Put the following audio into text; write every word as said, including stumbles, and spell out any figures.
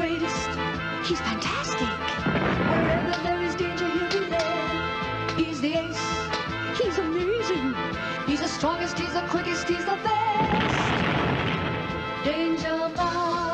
greatest. He's fantastic. Wherever there is danger, he'll be there. He's the ace. He's amazing. He's the strongest, he's the quickest, he's the best. Danger Mouse.